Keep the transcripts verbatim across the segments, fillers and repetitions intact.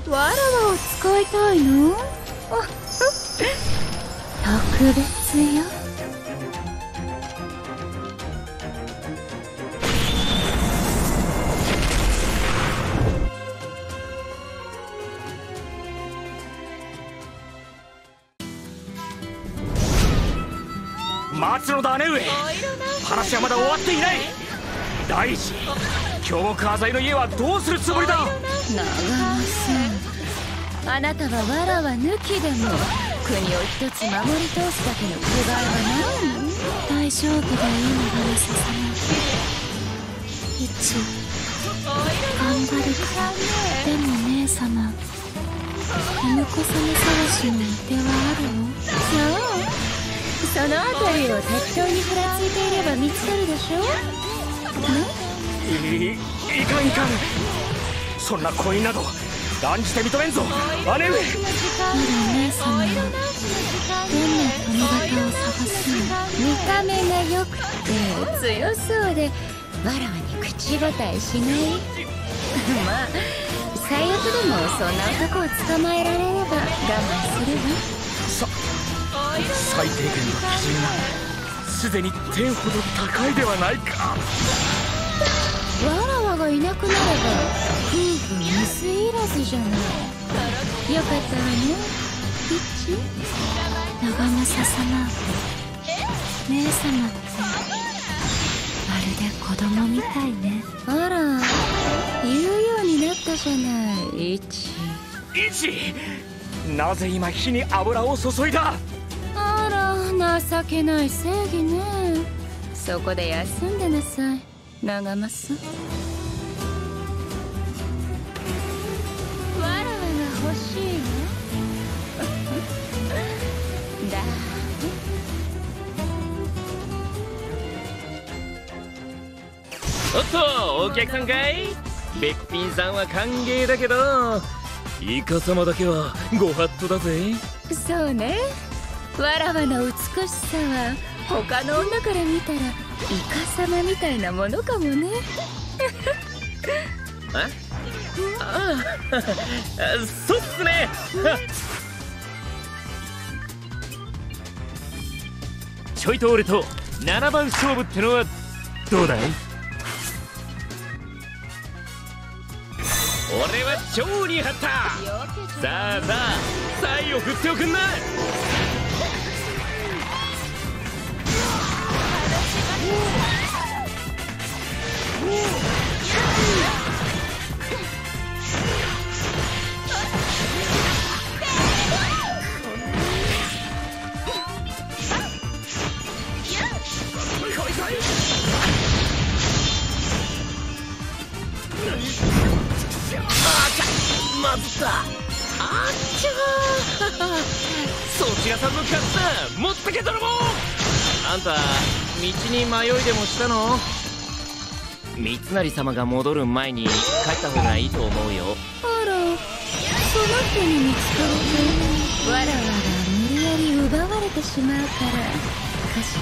わらわを使いたいの？特別よ。 待つのだ姉上、話はまだ終わっていない。大事、京極浅井の家はどうするつもりだ？ 長野さん、あなたはわらわ抜きでも国を一つ守り通すだけの気概はないの？大丈夫だよ、長野さん。一頑張るから。でも姉様、お婿様探しの手はあるの？そう、そのあたりを適当にふらついていれば見つかるでしょ。 いい、いかんいかん、そんな恋など断じて認めんぞ姉上。 お姉様はどんな髪型を探すの？見た目が良くて強そうでわらわに口答えしない。まあ最悪でもそんな男を捕まえられれば我慢するわ。 さ最低限の基準がすでに天ほど高いではないか。 わらわがいなくなれば夫婦水入らずじゃない。よかったわね、ピッチ。長政様、姉様ってまるで子供みたいね。あら、言うようになったじゃない、イチ。 イチ、なぜ今火に油を注いだ？ あら、情けない正義ね。そこで休んでなさい、長政。わらわが欲しいの？だおっと、お客さんかい？べっぴんさんは歓迎だけどイカ様だけはご法度だぜ。 そうね、わらわの美しさは他の女から見たらイカ様みたいなものかもね。 あああ、そうっすね。ちょいと俺とななばん勝負ってのはどうだい？俺は超に張った。さあさあ、サイを振っておくんな。まずった。あっちゃーそちらさんの勝ちだ。持ってけ泥棒。あんた道に迷いでもしたの？三成様が戻る前に帰った方がいいと思うよ。 あら、その人に見つかるとわらわが無理やり奪われてしまうからかし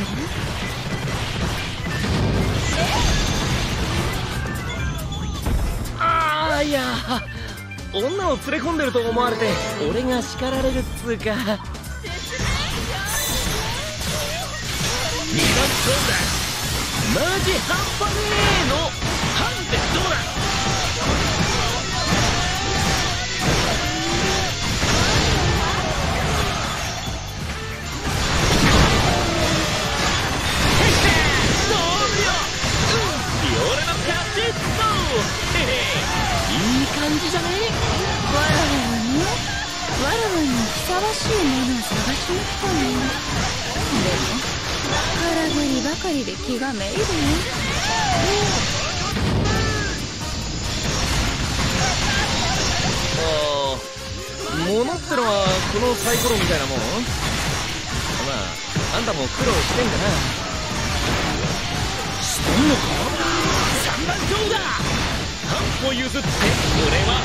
ら。ああ、いや、女を連れ込んでると思われて俺が叱られるっつうか。二段勝負だ。マジ半端ねえのハンデどうだ？俺の勝ちっと。いい感じじゃね？ わらわはね、わらわにふさわしいものを探しに来たの。でも空振りばかりで気がめいるよ。 ああ、物ってのはこのサイコロみたいなもん？まあ、あんたも苦労してんだな。してんのか？三番勝負だ。半歩譲って俺は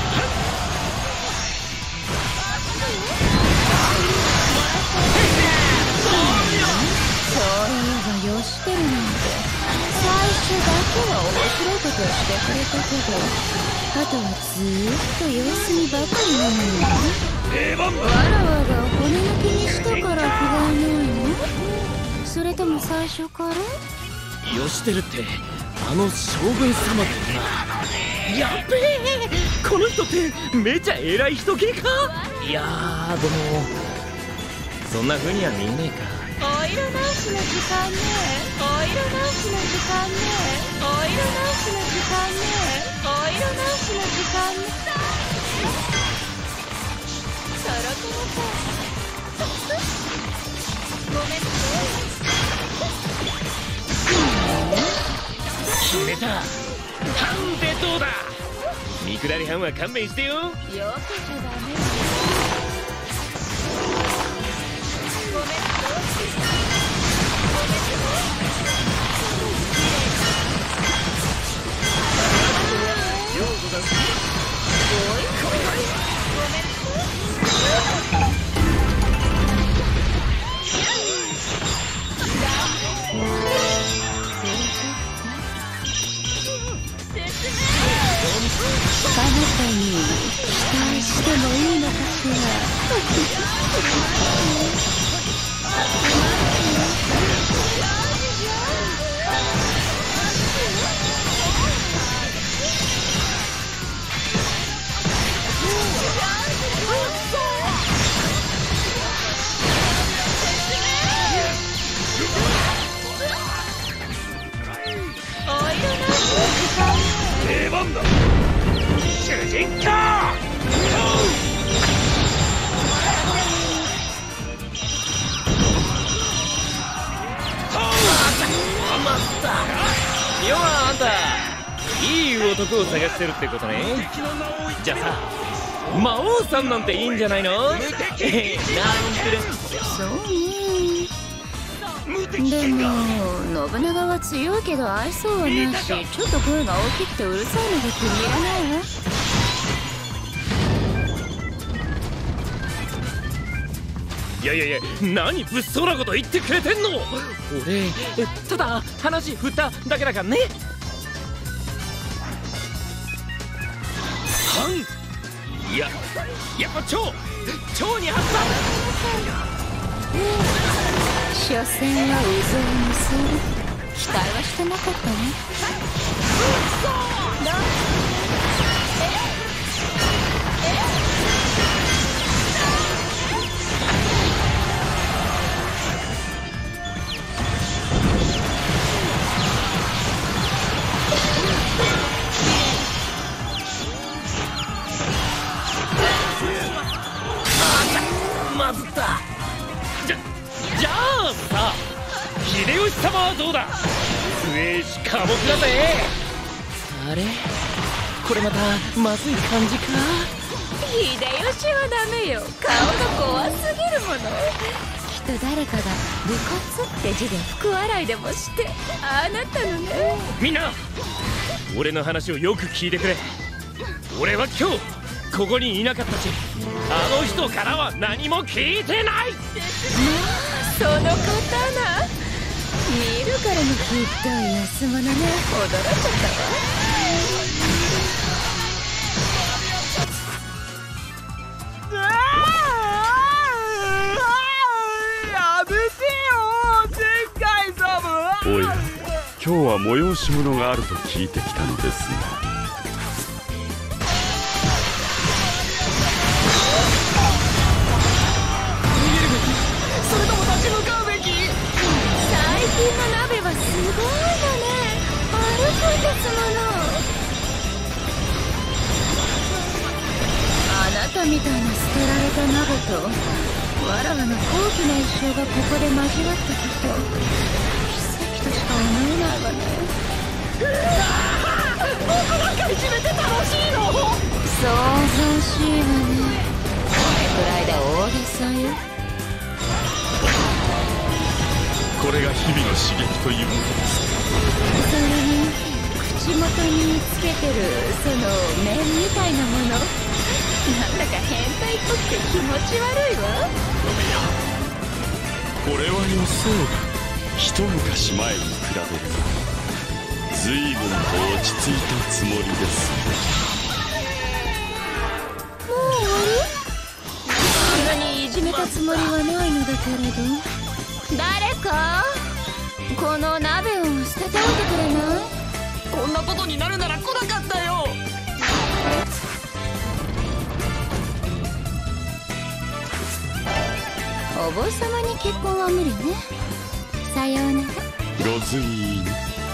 そういえばよしてるなんて最初だけは面白いことをしてくれたけど、あとはずーっと様子見ばかりなのよ。 出番だ。 わらわが骨抜きにしたから不甲斐ないの？それとも最初から？ 吉輝ってあの将軍様だよな。やっべえ、この人ってめちゃ偉い人系か。いやーでもそんな風には見えねえか。 お色直しの時間ね。お色直しの時間ね。お色直しの時間ね。お色直しの時間ね。そろそろか。ごめんね。 決めた。ハンデどうだ。見下り班は勘弁してよ。 よけちゃダメ。ごめんね。あなたに期待してもいいのかしら。 出番だ。主人公。 要はあんたいい男を探してるってことね。じゃあさ魔王さんなんていいんじゃないの。なんてね。 そうね。でも信長は強いけど愛想はないし、ちょっと声が大きくてうるさいのが気に入らないわ。 いやいやいや、何物騒なこと言ってくれてんの。俺ただ話振っただけだからね。はんいややっぱ蝶蝶にあった。 所詮はうぞうにする。期待はしてなかったね。 まずった。じゃじゃあさ秀吉様はどうだ。末石寡黙だぜ。あれこれまたまずい感じか。 秀吉はダメよ。顔が怖すぎるもの。きっと誰かが「武骨」って字で福笑いでもしてああなったのね。 みんな俺の話をよく聞いてくれ。俺は今日ここにいなかったし、あの人からは何も聞いてない。 まあその刀見るからにひどい安物ね。驚いちゃったわ。 やめてよ前回様。 おい、今日は催し物があると聞いてきたのですが。 最近の鍋はすごいのね。歩くんですもの。あなたみたいな捨てられた鍋とわらわの高貴な一生がここで交わったこと、奇跡としか思えないわね。僕なんかいじめて楽しいの？想像しいわね。これくらいで大げさよ。 これが日々の刺激ということですか。 それに口元につけてるその面みたいなもの、なんだか変態っぽくて気持ち悪いわ。 いや、これは予想が一昔前に比べると随分と落ち着いたつもりです。 けれど、誰かこの鍋を捨てておいてくれない？ こんなことになるなら来なかったよ。 お坊様に結婚は無理ね。さようなら。 ご随意に。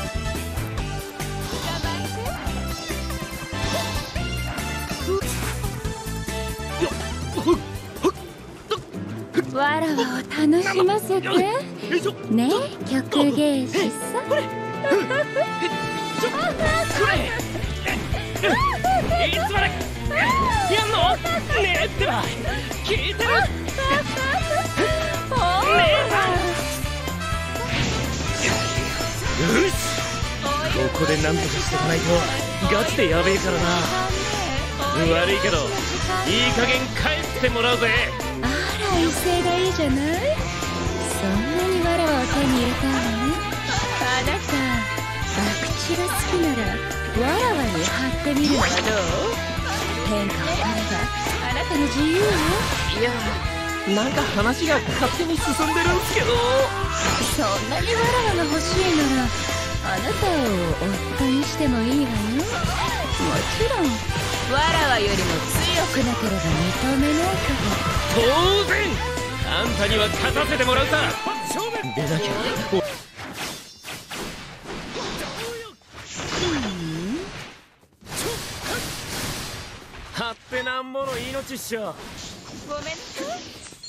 わらわを楽しませてね、曲芸師さん。 いつまでやんの？ねえってば聞いてる？姉さん、よし、ここでなんとかしていかないとガチでやべえからな。悪いけどいい加減帰ってもらうぜ。 あら、威勢がいいじゃない。そんなにわらわを手に入れたいのね。あなた、博打が好きならわらわに貼ってみるのはどう？変化を取ればあなたの自由よ。 いや、なんか話が勝手に進んでるんすけど。 そんなにわらわが欲しいならあなたを夫にしてもいいわよ。もちろんわらわよりも強くなければ認めないから。 当然あんたには勝たせてもらうさ。でなきゃはってなんぼの命っしょ。 ごめんなさい。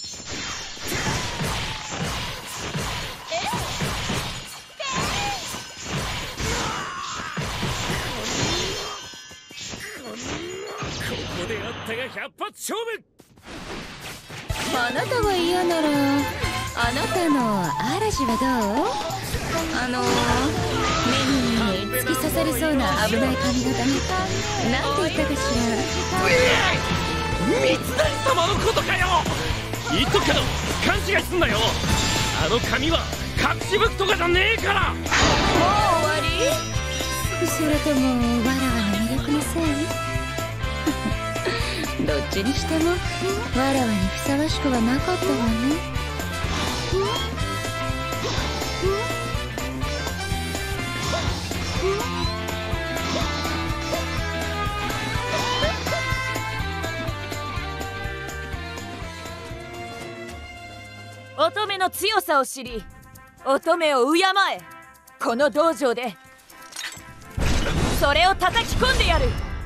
ここであったが百発勝負。 あなたが嫌ならあなたの嵐はどう？あの目に突き刺さりそうな危ない髪型になんて言ったかしら。 三成様のことかよ。言っとくけど勘違いすんなよ。あの髪は隠し武器とかじゃねえから。もう終わり？それともわらわの魅力のせい？どっちにしてもわらわにふさわしくはなかったわね。 乙女の強さを知り乙女を敬え。この道場でそれを叩き込んでやる。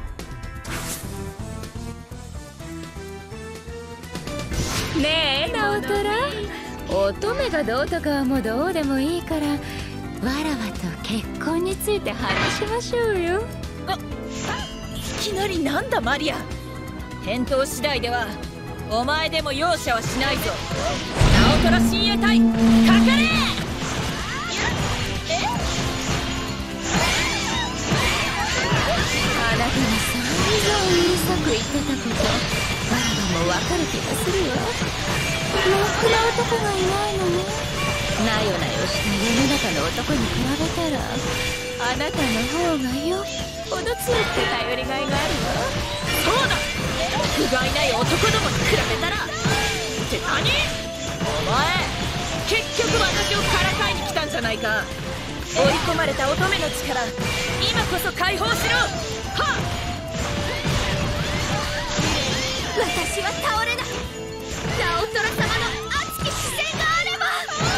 ねえ直虎、乙女がどうとかはもうどうでもいいからわらわと結婚について話しましょうよ。 あ、いきなりなんだマリア。返答次第ではお前でも容赦はしないぞ。直虎親衛隊かかれ。 あなたに散々うるさく言ってたことわらわもわかる気がするわ。ろくな男がいないのね。なよなよした世の中の男に比べたらあなたの方がよっぽど強くて頼りがいがあるわ。 そうだ、不甲斐ない男どもに比べたらって何？お前結局私をからかいに来たんじゃないか。追い込まれた乙女の力今こそ解放しろ。はっ、 私は倒れない。直虎様の熱き視線があれば。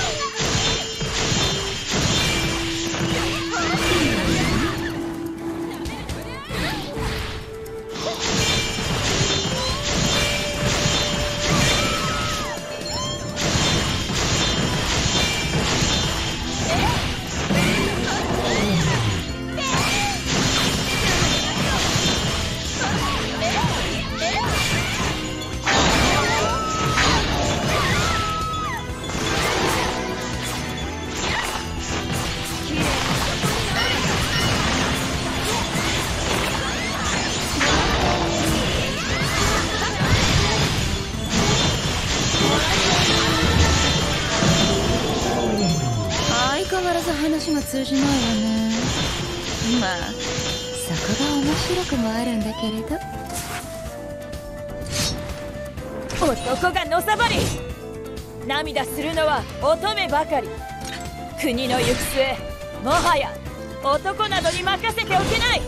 話が通じないわね。まあそこが面白くもあるんだけれど。 男がのさばり涙するのは乙女ばかり。国の行く末、もはや男などに任せておけない。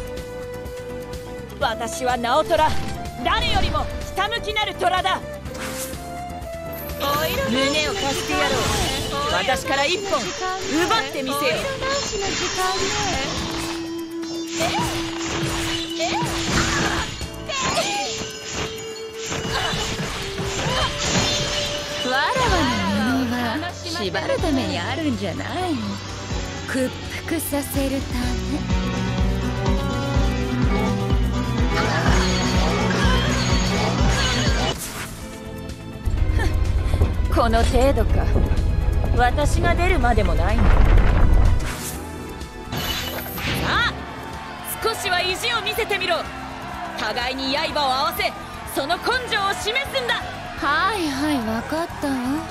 私は直虎、誰よりもひたむきなる虎だ。胸を貸してやろう。私から一本奪ってみせよ。 わらわの布は縛るためにあるんじゃないの。屈服させるため。 この程度か。私が出るまでもないんだ。さあ、少しは意地を見せてみろ。互いに刃を合わせ、その根性を示すんだ。 はいはい、分かったわ。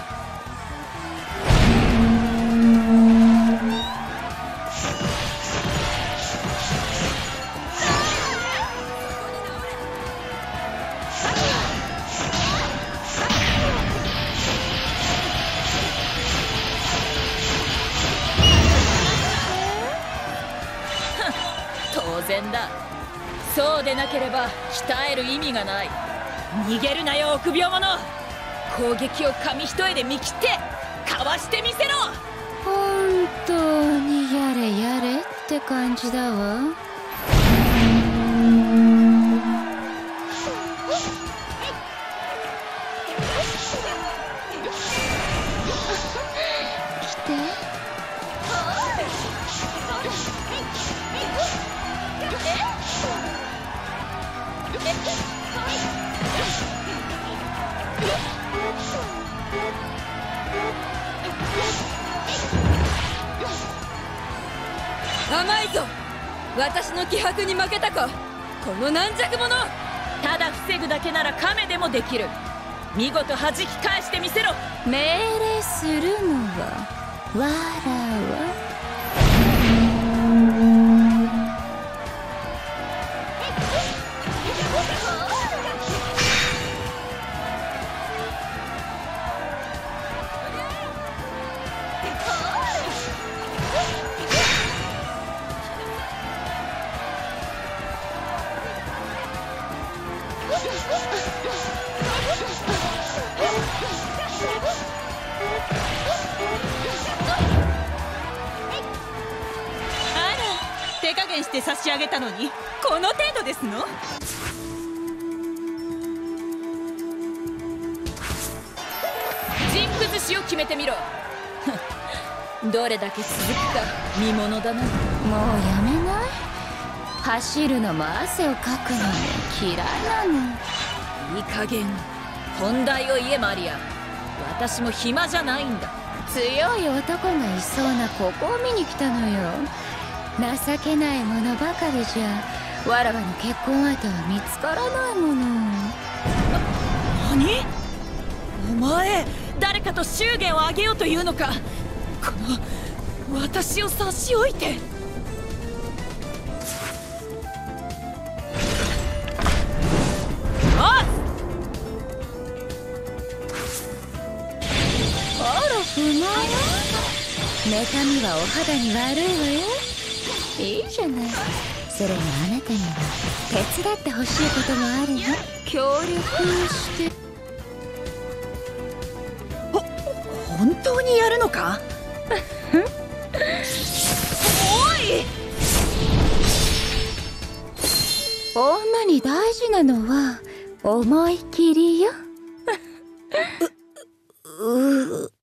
当然だ。そうでなければ鍛える意味がない。逃げるなよ臆病者。攻撃を紙一重で見切ってかわしてみせろ。 本当にやれやれって感じだわ。来て。 甘いぞ。私の気迫に負けたか、この軟弱者。ただ防ぐだけなら亀でもできる。見事弾き返してみせろ。 命令するのはわらわ。 手加減して差し上げたのにこの程度ですの。人崩しを決めてみろ。どれだけ続くか見ものだな。 もうやめない？走るのも汗をかくのも嫌いなの。 いい加減本題を言えマリア。私も暇じゃないんだ。 強い男がいそうなここを見に来たのよ。情けないものばかりじゃわらわの結婚相手は見つからないもの。 何？お前誰かと祝言を挙げようというのか。この私を差し置いて。あら不満？妬みはお肌に悪いわよ。いいじゃない。それにあなたには手伝ってほしいこともあるの。協力して。 ほ本当にやるのか？おい！ 女に大事なのは思い切りよ。 うう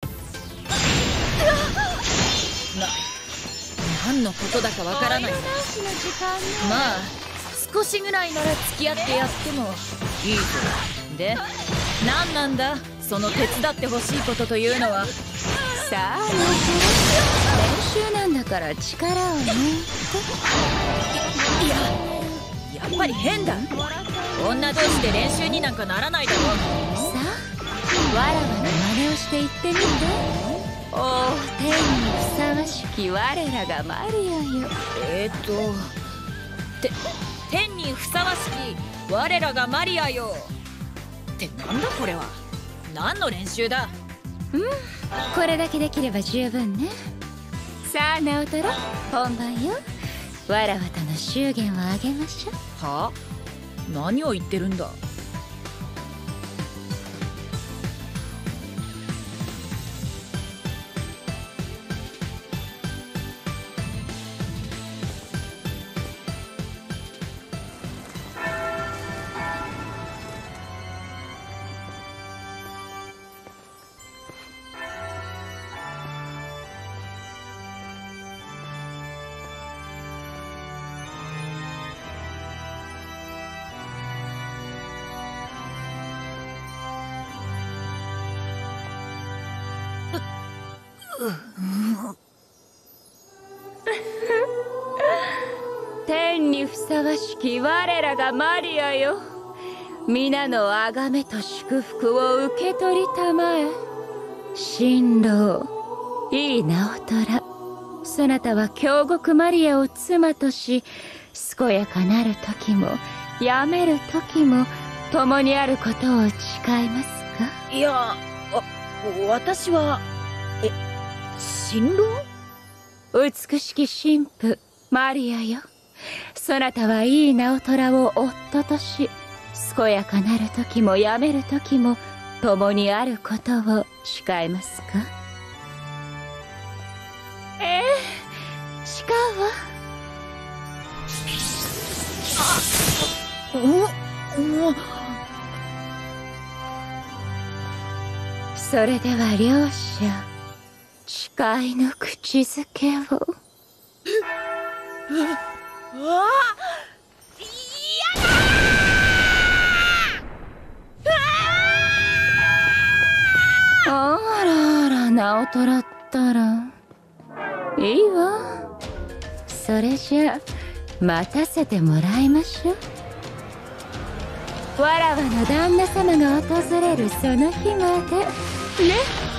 何のことだかわからない。まあ少しぐらいなら付き合ってやってもいいぞ。で何なんだその手伝ってほしいことというのは。 さあ練習なんだから力を抜いて。 いややっぱり変だ。女同士で練習になんかならないだろう。 さあわらわの真似をして言ってみて。おお天にふさわしき我らがマリアよ。 えーっとて天にふさわしき我らがマリアよってなんだこれは。何の練習だ。 うんこれだけできれば十分ね。さあ直虎本番よ。わらわとの祝言をあげましょう。 はあ、何を言ってるんだ。 天にふさわしき我らがマリアよ。皆の崇めと祝福を受け取りたまえ。新郎いい直虎、そなたは京極マリアを妻とし、健やかなる時もやめる時も共にあることを誓いますか。 いや、あ、私はえ新郎。 美しき神父マリアよ、そなたはいい直虎を夫とし、健やかなる時もやめる時も共にあることを誓いますか。ええ誓うわ。 おお。 それでは両者誓いの口づけを。 うわあ、やだー。 あらあら直虎ったらいいわ。それじゃ待たせてもらいましょう。わらわの旦那様が訪れるその日までね。